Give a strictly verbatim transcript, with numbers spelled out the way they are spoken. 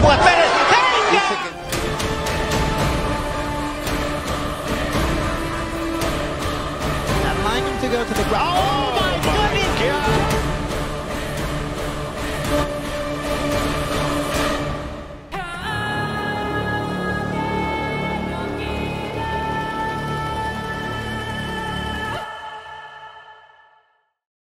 Pues Pérez, ¡venga! Allowing him to go to the ground. Oh, my goodness!